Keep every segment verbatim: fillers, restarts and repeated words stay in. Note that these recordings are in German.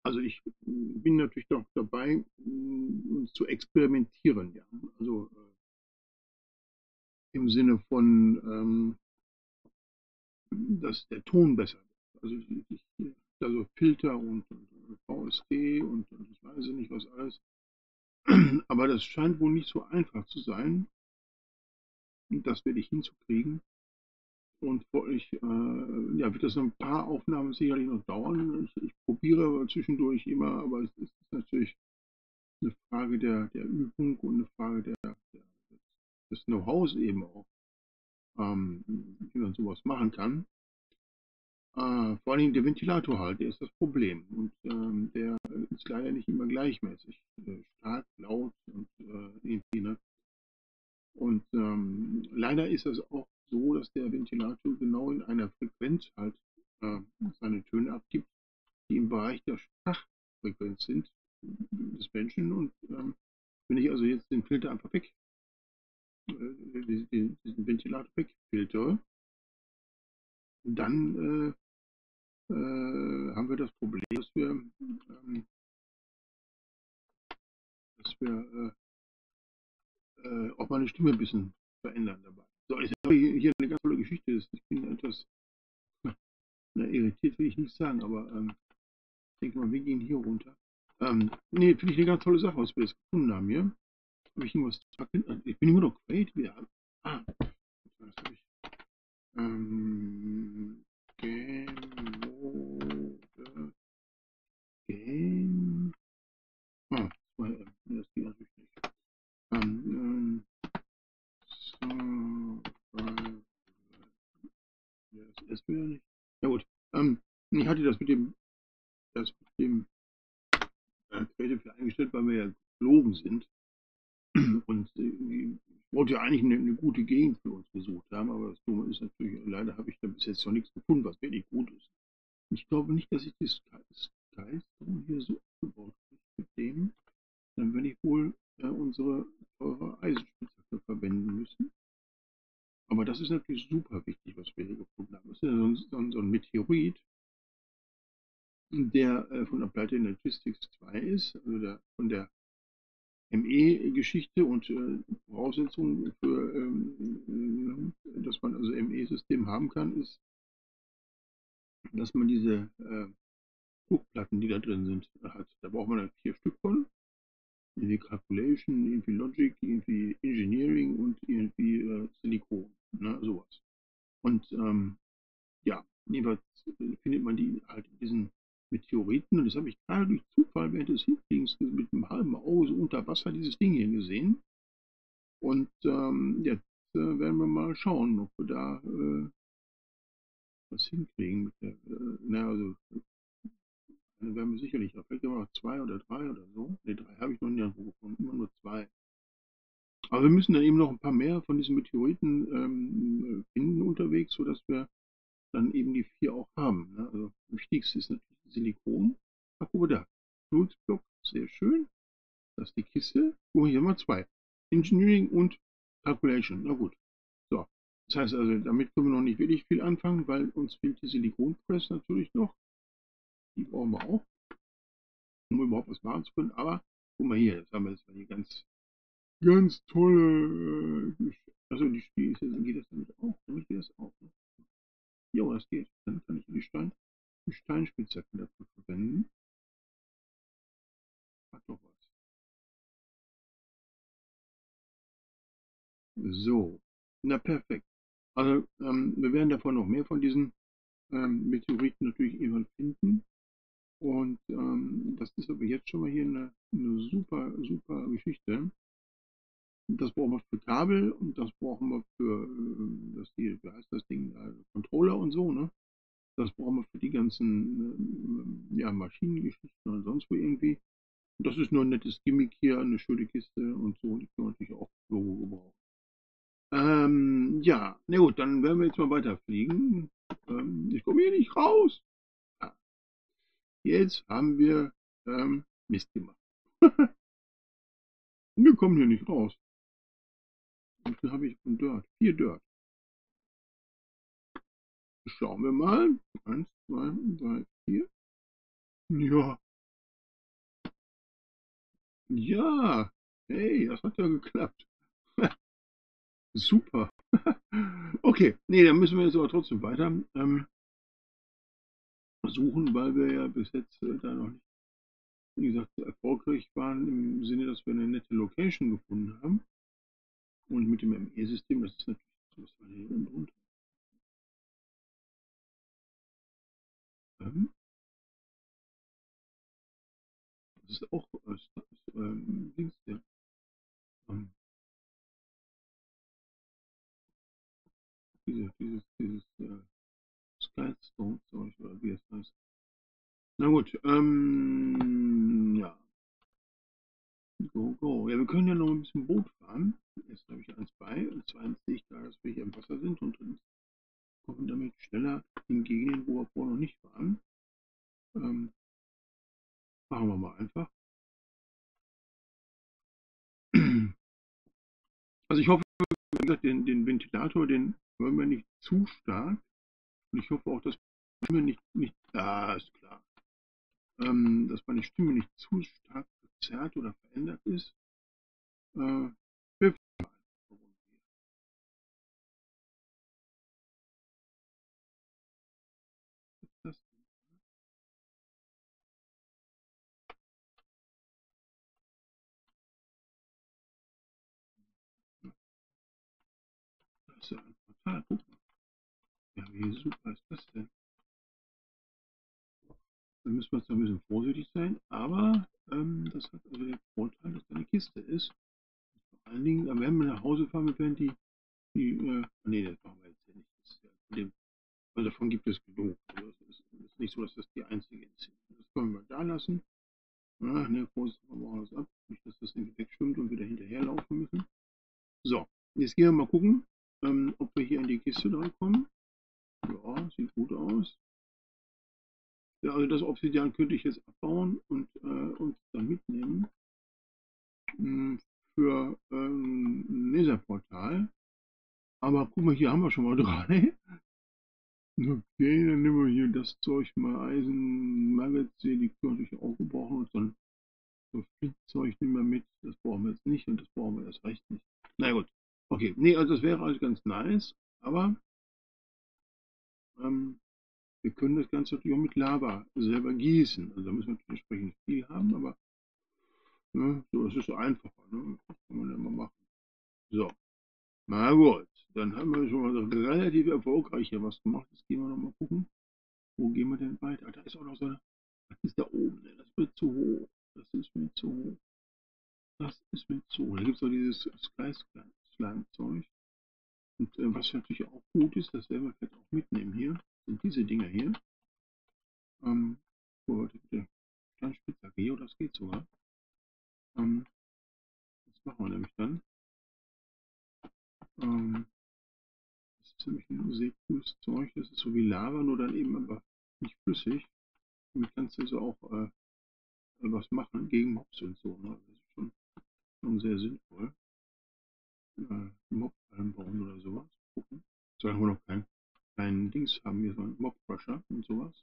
Also ich bin natürlich doch dabei, mh, zu experimentieren, ja. Also äh, im Sinne von, ähm, dass der Ton besser wird. Also ich, ich, also Filter und, und V S T und, und ich weiß nicht was alles. Aber das scheint wohl nicht so einfach zu sein. Das werde ich hinzukriegen. Und für euch äh, ja, wird das noch ein paar Aufnahmen sicherlich noch dauern. Ich, ich probiere zwischendurch immer, aber es ist natürlich eine Frage der, der Übung und eine Frage der, der, des Know-hows eben auch, ähm, wie man sowas machen kann. Äh, vor allem der Ventilator halt, der ist das Problem. Und ähm, der ist leider nicht immer gleichmäßig äh, stark, laut und äh, irgendwie, ne? Und ähm, leider ist es auch so, dass der Ventilator genau in einer Frequenz halt äh, seine Töne abgibt, die im Bereich der Sprachfrequenz sind des Menschen. Und ähm, wenn ich also jetzt den Filter einfach weg, äh, diesen, diesen Ventilator wegfiltere, dann äh, äh, haben wir das Problem, dass wir, ähm, dass wir äh, äh, auch meine Stimme ein bisschen verändern dabei. So, ich habe hier eine ganz tolle Geschichte. Ich bin etwas na, irritiert, will ich nicht sagen, aber ähm, ich denke mal, wir gehen hier runter. Ähm, nee, finde ich eine ganz tolle Sache, was wir jetzt gefunden haben hier. Habe ich irgendwas zu erkennen? Ich bin immer noch Create wieder. Ah, was habe ich? Ähm, Game Mode. Game. Ah, zwei, äh, nee, das geht natürlich nicht. Ähm, ähm, so, äh, ja, das ist wieder nicht. Ja gut. Ähm, ich hatte das mit dem, das mit dem äh, Creative eingestellt, weil wir ja geflogen sind. Und äh, ich wollte ja eigentlich eine, eine gute Gegend für uns gesucht haben, aber das Dumme ist natürlich, leider habe ich da bis jetzt noch nichts gefunden, was wirklich gut ist. Ich glaube nicht, dass ich die Skystone hier so aufgebaut habe mit dem. Dann werde ich wohl äh, unsere teure Eisenspitzhacke verwenden müssen. Aber das ist natürlich super wichtig, was wir hier gefunden haben. Das ist ja so ein, so ein, so ein Meteorit, der äh, von Applied Energistics zwei ist, also der, von der M E-Geschichte und äh, Voraussetzungen für, ähm, äh, dass man also M E-System haben kann, ist, dass man diese äh, Druckplatten, die da drin sind, hat. Da braucht man dann vier Stück von. Irgendwie Calculation, irgendwie Logic, irgendwie Engineering und irgendwie äh, Silikon. Ne, sowas. Und ähm, ja, jedenfalls äh, findet man die halt in diesen Meteoriten. Und das habe ich gerade durch Zufall während des Hinfliegens mit einem halben Auge so unter Wasser dieses Ding hier gesehen. Und ähm, jetzt äh, werden wir mal schauen, ob wir da äh, was hinkriegen. Mit der, äh, na, also eine werden wir sicherlich, vielleicht immer noch zwei oder drei oder so. Ne, drei habe ich noch nirgendwo gefunden, immer nur zwei. Aber wir müssen dann eben noch ein paar mehr von diesen Meteoriten ähm, finden unterwegs, sodass wir dann eben die vier auch haben. Ne? Also das Wichtigste ist natürlich Silikon. Ach, guck mal da. Tools-Block, sehr schön. Das ist die Kiste. Oh, hier haben wir zwei. Engineering und Calculation. Na gut. So. Das heißt also, damit können wir noch nicht wirklich viel anfangen, weil uns fehlt die Silikonpress natürlich noch. Die brauchen wir auch, um überhaupt was machen zu können. Aber guck mal hier, jetzt haben wir jetzt mal die ganz, ganz tolle. Äh, also die Spieße, geht das damit auch? Damit geht das auch. Ne? Jo, das geht. Dann kann ich die Stein, die Steinspitzhacke dafür verwenden. Hat doch was. So. Na perfekt. Also ähm, wir werden davon noch mehr von diesen ähm, Meteoriten natürlich irgendwann finden. Und ähm, das ist aber jetzt schon mal hier eine, eine super, super Geschichte. Das brauchen wir für Kabel und das brauchen wir für äh, das hier, wie heißt das Ding, äh, Controller und so, ne? Das brauchen wir für die ganzen äh, ja, Maschinengeschichten und sonst wo irgendwie. Und das ist nur ein nettes Gimmick hier, eine schöne Kiste und so, die können wir natürlich auch Logo gebrauchen. Ähm, ja, na gut, dann werden wir jetzt mal weiterfliegen. Ähm, ich komme hier nicht raus. Ah, jetzt haben wir ähm, Mist gemacht. Wir kommen hier nicht raus. Wie viel habe ich von Dirt? Vier Dirt. Schauen wir mal. Eins, zwei, drei, vier. Ja, Ja, hey, das hat ja geklappt. Super. Okay, nee, dann müssen wir jetzt aber trotzdem weiter ähm, suchen, weil wir ja bis jetzt äh, da noch nicht, wie gesagt, so erfolgreich waren im Sinne, dass wir eine nette Location gefunden haben. Und mit dem M E-System, das ist natürlich, was war hier unten drunter? Ähm, das ist auch äh, Star- ähm, Dings, ja. Ähm, diese, dieses, dieses äh, Skystone Zeug oder wie das heißt. Na gut, ähm, ja, go, go. Ja, wir können ja noch ein bisschen Boot fahren. Jetzt habe ich eins bei und zweitens sehe ich da, dass wir hier im Wasser sind und dann kommen damit schneller in Gegenden, wo wir vorher noch nicht waren. Ähm, machen wir mal einfach. Also ich hoffe, wie gesagt, den, den Ventilator, den hören wir nicht zu stark. Und ich hoffe auch, dass meine Stimme nicht, nicht ah, ist klar, ähm, dass meine Stimme nicht zu stark verzerrt oder verändert ist. Äh, wir das, das ist ja ein Portal. Guck mal. Ja, wie super ist das denn? Da müssen wir jetzt ein bisschen vorsichtig sein, aber ähm, das hat also den Vorteil, dass da eine Kiste ist. Vor allen Dingen, da werden wir nach Hause fahren, wir werden die, die äh, nee, das machen wir jetzt ja nicht. Das ist ja von dem, also davon gibt es genug. Also es ist, es ist nicht so, dass das die einzige ist. Das können wir da lassen. Ja, ne, Vorsicht, machen wir das ab. Nicht, dass das irgendwie wegschwimmt und wieder hinterherlaufen müssen. So, jetzt gehen wir mal gucken, ähm, ob wir hier in die Kiste dran kommen. Ja, sieht gut aus. Ja, also das Obsidian könnte ich jetzt abbauen und äh, uns dann mitnehmen mh, für ähm, ein Laserportal. Aber guck mal, hier haben wir schon mal drei. Okay, dann nehmen wir hier das Zeug mal Eisen, Nuggets, die können wir natürlich auch gebrauchen. Und dann so Flintzeug nehmen wir mit. Das brauchen wir jetzt nicht und das brauchen wir erst recht nicht. Na gut. Okay, nee, also das wäre alles ganz nice. Aber ähm, wir können das Ganze natürlich auch mit Lava selber gießen. Also da müssen wir natürlich entsprechend viel haben, aber ne, so ist es so einfacher. Ne? Das kann man ja mal machen. So, na gut. Dann haben wir schon mal so relativ erfolgreich hier was gemacht. Jetzt gehen wir noch mal gucken. Wo gehen wir denn weiter? Da ist auch noch so eine. Das ist da oben. Ne? Das wird zu hoch. Das ist mir zu hoch. Das ist mir zu hoch. Da gibt es auch dieses Sky-Slime-Zeug. Und äh, was natürlich auch gut ist, das werden wir vielleicht auch mitnehmen hier, sind diese Dinger hier. Ähm, wo heute bitte Steinspitzhacke hier, oder das geht sogar. Ähm, das machen wir nämlich dann. Ähm, das ist nämlich ein sehr cooles Zeug. Das ist so wie Lava, nur dann eben aber nicht flüssig. Damit kannst du so auch äh, was machen gegen Mobs und so. Ne? Das ist schon, schon sehr sinnvoll. Äh, Mob-Fallen bauen oder sowas. Gucken. Solange wir noch kein, kein Dings haben, hier so einen Mob-Crusher und sowas.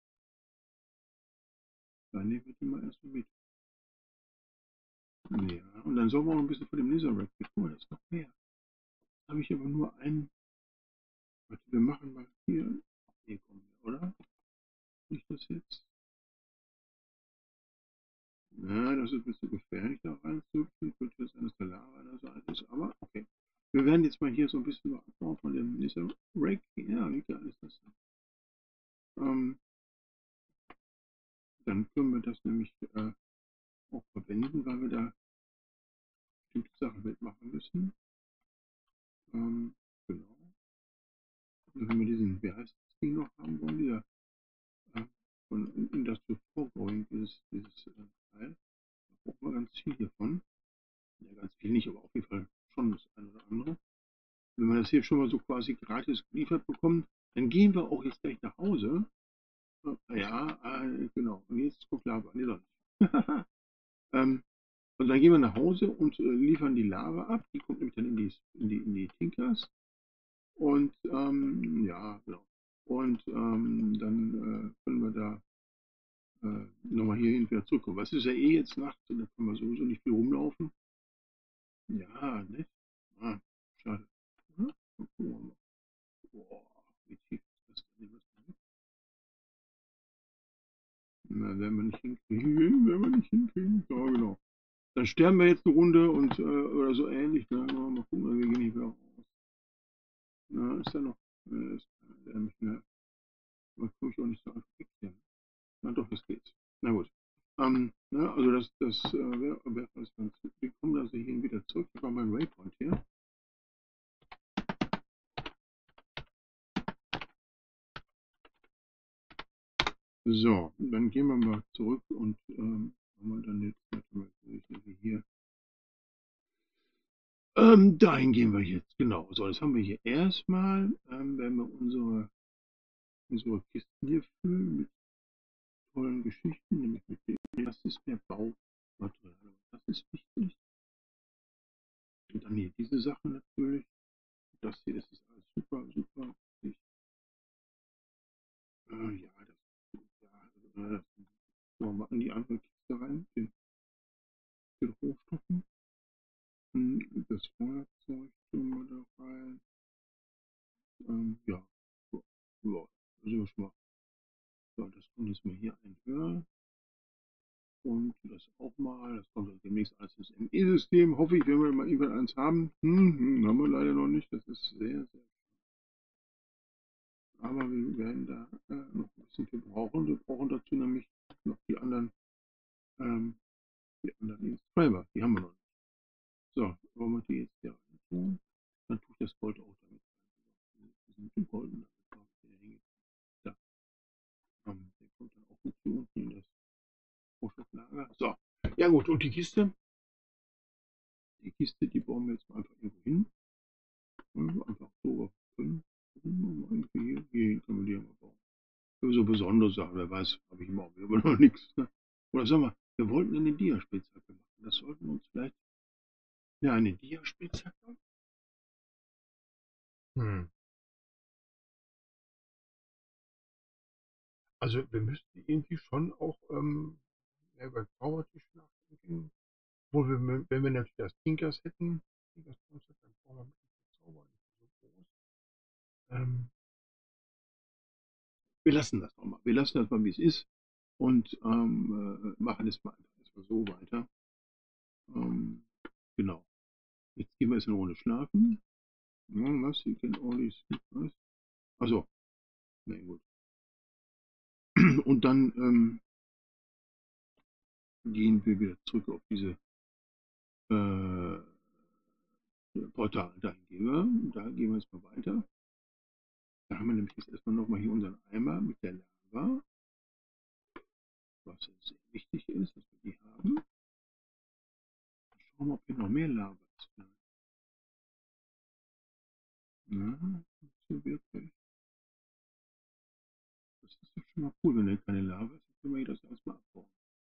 Dann nehmen wir die mal erstmal mit. Ja, und dann sollen wir auch ein bisschen von dem Netherrack mit. Guck mal, das ist noch mehr. Da habe ich aber nur einen. Warte, wir machen mal hier. Hier kommen wir, oder? Nicht das jetzt? Ja, das ist ein bisschen gefährlich, da reinzupfen. Könnte das eines der Lava an der Seite ist, aber okay. Wir werden jetzt mal hier so ein bisschen noch abbauen von dem Netherrack. Ja, wie geil ist das denn? Ähm, dann können wir das nämlich äh, auch verwenden, weil wir da bestimmte Sachen mitmachen müssen. Ähm, genau. Und wenn wir diesen, wie heißt das Ding noch haben wollen, dieser äh, von Industrial Foregrowing, dieses, dieses äh, Teil, da brauchen wir ganz viel hiervon. Ja, ganz viel nicht, aber auf jeden Fall schon das eine oder andere. Wenn wir das hier schon mal so quasi gratis geliefert bekommen, dann gehen wir auch jetzt gleich nach Hause. Äh, Ja, äh, genau. Und jetzt kommt Lava. Nee, doch nicht. ähm, und dann gehen wir nach Hause und äh, liefern die Lava ab. Die kommt nämlich dann in die, in die, in die Tinkers. Und ähm, ja, genau. Und ähm, dann äh, können wir da äh, nochmal hierhin wieder zurückkommen. Was ist ja eh jetzt Nacht, da können wir sowieso nicht viel rumlaufen. Ja, nett. Ah, schade. Ja, mal gucken wir mal. Boah, wie tief ist das denn? Was denn? Na, werden wir nicht hinkriegen, werden wir nicht hinkriegen. Ja, genau. Dann sterben wir jetzt eine Runde und äh, oder so ähnlich. Ne? Mal gucken, wir gehen nicht mehr raus. Na, ist ja noch. Äh, ist, äh, nicht mehr. Man komme ich auch nicht so einfach weg hier. Na doch, das geht. Na gut. Ähm, ne, also das, das äh, wäre wär alles ganz gut. Wir kommen also hier wieder zurück. Ich mache meinen Waypoint hier. So, dann gehen wir mal zurück und ähm, haben wir dann jetzt natürlich hier. Ähm, dahin gehen wir jetzt, genau. So, das haben wir hier erstmal. Ähm, werden wir unsere, unsere Kisten hier füllen mit tollen Geschichten, nämlich mit dem, das ist der Baumaterial. Das ist wichtig. Und dann hier diese Sachen natürlich. Das hier, das ist alles super, super wichtig. Äh, ja, das, ja, äh, das machen wir in die andere Kiste rein, den, den Rohstoffen. Das Feuerzeug tun wir da rein. Ähm, ja, so, so, also schon mal. So, das kommt jetzt mal hier ein höher. Und das auch mal. Das kommt dann demnächst alles ins M E-System. Hoffe ich, wenn wir mal irgendwann eins haben. Hm, hm, haben wir leider noch nicht. Das ist sehr, sehr. Aber wir werden da äh, noch ein bisschen für brauchen. Wir brauchen dazu nämlich noch die anderen, ähm, die anderen Inscriber. Die haben wir noch nicht. So, wollen wir die jetzt hier rein tun? Dann tue ich das Gold auch damit rein. Das sind die golden. Da. Ähm, der kommt dann auch gut zu unten in das Rohstofflager. So, ja gut. Und die Kiste? Die Kiste, die bauen wir jetzt mal einfach irgendwo hin. Einfach so können. Hier, hier können wir die ja mal bauen. Für so besondere Sachen, wer weiß, habe ich immer auch aber noch nichts. Ne? Oder sag mal, wir wollten eine Diaspitzhacke machen. Das sollten wir uns vielleicht. Ja, eine Diaspitzhacke? Hm. Also wir müssten irgendwie schon auch ähm, ja, über den Zaubertisch nachdenken. Obwohl wir, wenn wir natürlich das Tinkers hätten, Tinkers Concept, dann brauchen wir ein bisschen Zauber, nicht so groß. Ähm, wir lassen das nochmal. Wir lassen das mal, wie es ist. Und ähm, äh, machen es mal einfach erstmal so weiter. Ähm, genau. Jetzt gehen wir jetzt eine Runde schlafen. Ja, was? You can only sleep, was? Achso, na gut. Und dann ähm, gehen wir wieder zurück auf diese äh, Portale. Dahin gehen wir. Da gehen wir jetzt mal weiter. Da haben wir nämlich jetzt erstmal nochmal hier unseren Eimer mit der Lava. Was sehr wichtig ist, dass wir die haben. Schauen wir, ob hier noch mehr Lava ist. Na, so wirklich. Das ist doch schon mal cool, wenn da keine Lava ist, dann können wir hier das erstmal abbauen.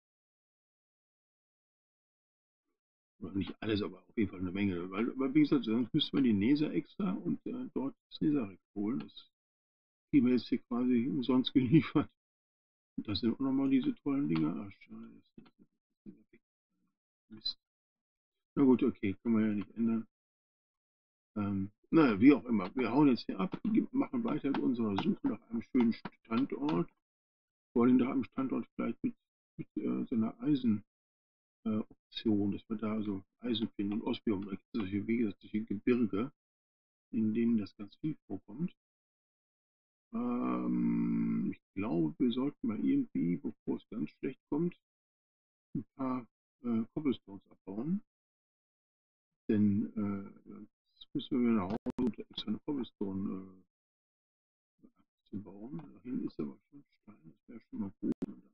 Oder nicht alles, aber auf jeden Fall eine Menge. Weil, weil wie gesagt, sonst müssten wir die Nesa extra und äh, dort das Nesarek holen. Das kriegen wir jetzt hier quasi umsonst geliefert. Und das sind auch nochmal diese tollen Dinger. Ach, schade. Das ist, das ist Mist. Na gut, okay, können wir ja nicht ändern. Ähm, naja, wie auch immer. Wir hauen jetzt hier ab, machen weiter mit unserer Suche nach einem schönen Standort. Vor allem nach einem Standort vielleicht mit, mit äh, so einer Eisen. Äh, Option, dass wir da so Eisen finden und Osmium. Da gibt es solche Wege, solche Gebirge, in denen das ganz viel vorkommt. Ähm, ich glaube, wir sollten mal irgendwie, bevor es ganz schlecht kommt, ein paar äh, Cobblestones abbauen. Denn äh, jetzt müssen wir nach Hause und extra eine Cobblestone äh, zu bauen. Dahin ist aber schon Stein, das wäre schon mal gut.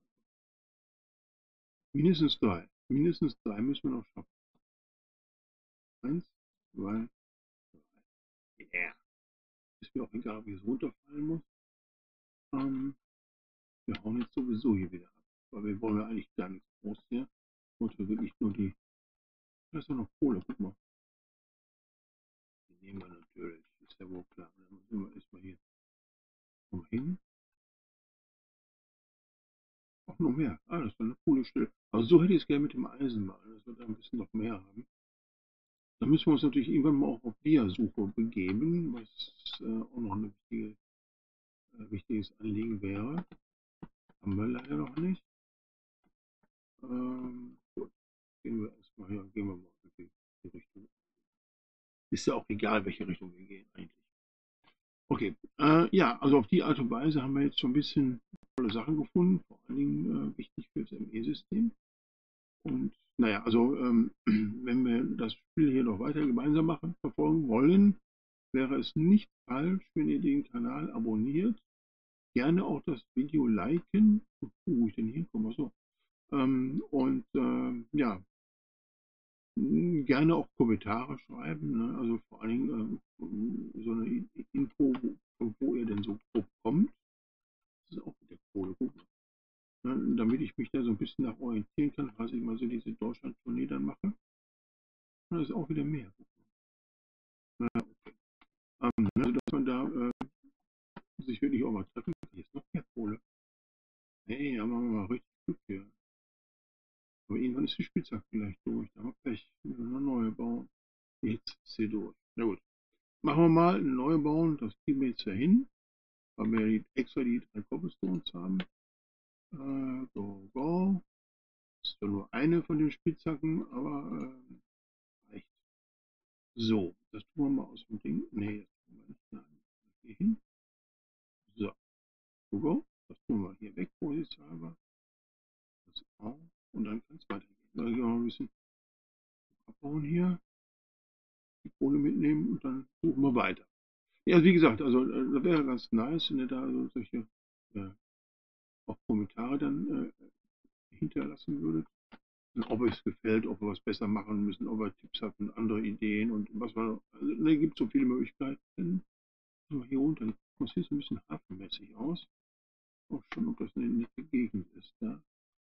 Mindestens drei. Mindestens drei müssen wir noch schaffen. Eins, zwei, drei. Yeah. Ist mir auch egal, wie es runterfallen muss. Ähm, wir hauen jetzt sowieso hier wieder ab. Weil wir wollen ja eigentlich gar nichts groß hier. Und wir wirklich nur die. Da ist ja noch Kohle, guck mal. Die nehmen wir natürlich. Ist ja wohl klar. Dann müssen wir erstmal hier mal hin. Auch noch mehr. Ah, das war eine coole Stelle. Also so hätte ich es gerne mit dem Eisen mal, dass wir da ein bisschen noch mehr haben. Da müssen wir uns natürlich irgendwann mal auch auf Dia-Suche begeben, was äh, auch noch ein wichtige, äh, wichtiges Anliegen wäre. Haben wir leider noch nicht. Ähm, gut, gehen wir erstmal hier, gehen wir mal in die, die Richtung. Ist ja auch egal, welche Richtung wir gehen eigentlich. Okay, äh, ja, also auf die Art und Weise haben wir jetzt schon ein bisschen tolle Sachen gefunden, vor allen Dingen äh, wichtig für das M E-System. Und naja, also ähm, wenn wir das Spiel hier noch weiter gemeinsam machen, verfolgen wollen, wäre es nicht falsch, wenn ihr den Kanal abonniert. Gerne auch das Video liken. Wo ich denn hier hinkomme, so. Ähm, und ähm, ja, gerne auch Kommentare schreiben. Ne? Also vor allen Dingen ähm, so eine Info, wo, wo ihr denn so grob kommt. Das ist auch wieder Kohle. Ne? Damit ich mich da so ein bisschen nach orientieren kann, falls ich mal so diese Deutschland-Tournee dann mache. Und das ist auch wieder mehr. Ja, okay. Ähm, also, dass man da äh, sich wirklich auch mal treffen kann. Hier ist noch mehr Kohle. Hey, da machen wir mal richtig Glück hier. Aber irgendwann ist die Spielzeit vielleicht durch. Da haben wir Pech. Wir müssen eine neue bauen. Jetzt ist sie durch. Na gut. Machen wir mal eine neue bauen. Das kriegen wir jetzt ja hin. Weil wir ja extra die drei Cobblestones haben. Äh, go, go. Das ist ja nur eine von den Spitzhacken, aber äh, reicht. So, das tun wir mal aus dem Ding. Nee, das tun wir nicht. Nein. Hier hin. So, go, go. Das tun wir hier weg, vorsichtshalber. Das auch. Und dann kann es weitergehen. Da gehen wir mal ein bisschen abbauen hier. Die Kohle mitnehmen und dann suchen wir weiter. Ja, wie gesagt, also äh, das wäre ganz nice, wenn ihr da so solche äh, auch Kommentare dann äh, hinterlassen würdet. Und ob es gefällt, ob wir was besser machen müssen, ob ihr Tipps habt und andere Ideen und was man. Also, da gibt es so viele Möglichkeiten. So, hier runter, das sieht so ein bisschen hafenmäßig aus. Auch schon, ob das eine nette Gegend ist. Ja.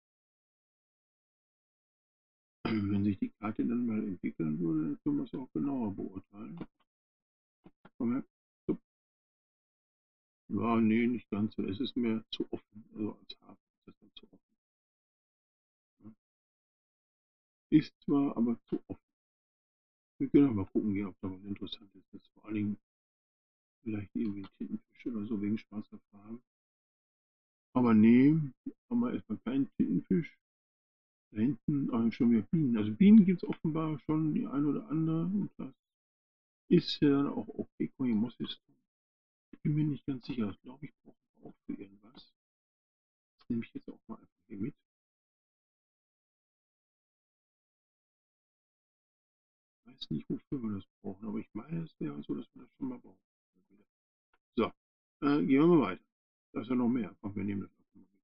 Wenn sich die Karte dann mal entwickeln würde, dann können wir es auch genauer beurteilen. Komm her. So. Ja, nee, nicht ganz so. Es ist mir zu offen. Also als Hafen ist das dann zu offen. Ja. Ist zwar, aber zu offen. Wir können auch mal gucken gehen, ob da was Interessantes ist. Vor allen Dingen vielleicht irgendwie Tintenfisch oder so wegen schwarzer Farbe. Aber nee, haben wir erstmal keinen Tintenfisch. Da hinten aber schon wieder Bienen. Also Bienen gibt es offenbar schon die eine oder andere. Und das ist ja dann auch okay. Koimossis. Ich bin mir nicht ganz sicher. Das glaube ich brauchen wir auch für irgendwas. Das nehme ich jetzt auch mal einfach hier mit. Ich weiß nicht, wofür wir das brauchen, aber ich meine, es wäre so, dass wir das schon mal brauchen. So, äh, gehen wir mal weiter. Da ist ja noch mehr. Komm, wir nehmen das einfach mal mit.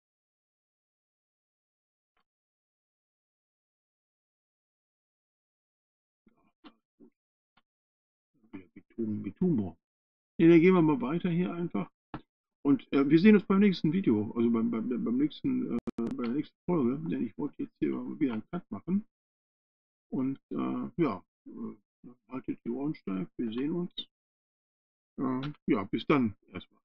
Ja, gut. Wieder Beton, Betonbau. Nee, dann gehen wir mal weiter hier einfach. Und äh, wir sehen uns beim nächsten Video, also beim, beim, beim nächsten, äh, bei der nächsten Folge, denn ich wollte jetzt hier wieder einen Cut machen. Und äh, ja, äh, haltet die Ohren steif, wir sehen uns. Äh, ja, bis dann erstmal.